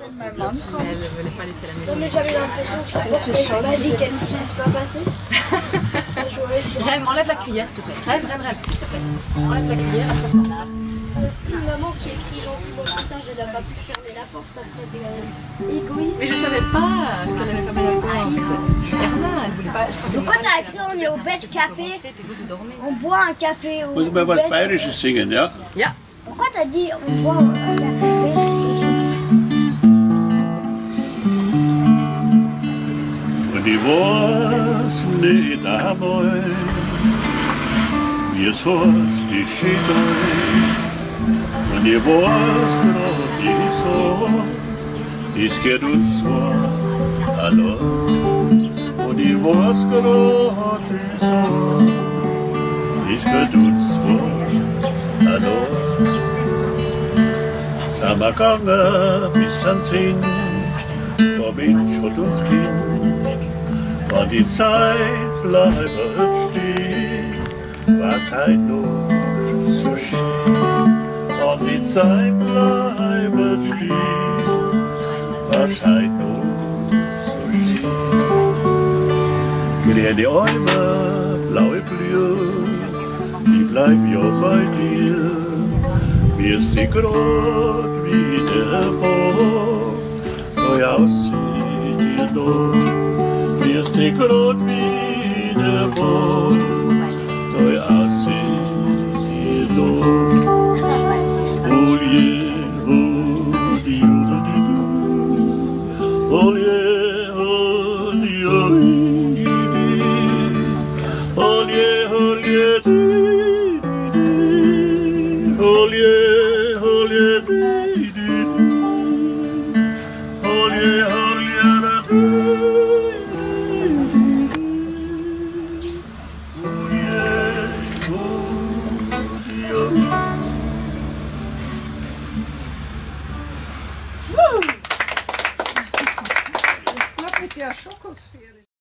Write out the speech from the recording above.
mein Mann kommt. Elle ne voulait pas laisser la maison. Non mais j'avais l'impression que je portais magie qu'elle ne laisse pas passer. Rêve, enlève la cuillère s'il te plaît. Rêve, s'il te plaît. Enlève la cuillère, après ça lave. Une maman qui est si gentiment comme ça, je n'ai pas pu fermer la porte comme ça, c'est quand même égoïste. Mais je savais pas qu'elle avait fermé la porte. Erna, elle voulait pas. Pourquoi t'as écrit on est au bête café? On boit un café au Muss ich mal was bête. Bayerisches singen, ja? Ja. Pourquoi t'as dit on boit un café au bête? Und die was nicht dabei, wie es heißt, die Schiedei. Und die was grad die so, das geht uns zwar allein. Und die was grad die so, das geht uns zwar allein. Sind wir gegangen bis ans Ende, der Mensch hat uns Kind. Und die Zeit bleibt stehen, was halt noch so schön. Und die Zeit bleibt stehen, was halt noch so schön. Kleine Äume, blaue Blühen, die bleiben ja bei dir. Mir ist die grad wie der Bock, neu aussieht ihr noch. Mir ist die grad wie der Bock, neu aussieht ihr noch. Oh je, oh die, oh die, du. Oh je, oh die, oh die, die. Oh je, oh je, die, die. Oh je, oh je, die, die. Oh je, oh je, Das klappt mit der Schokosphäre.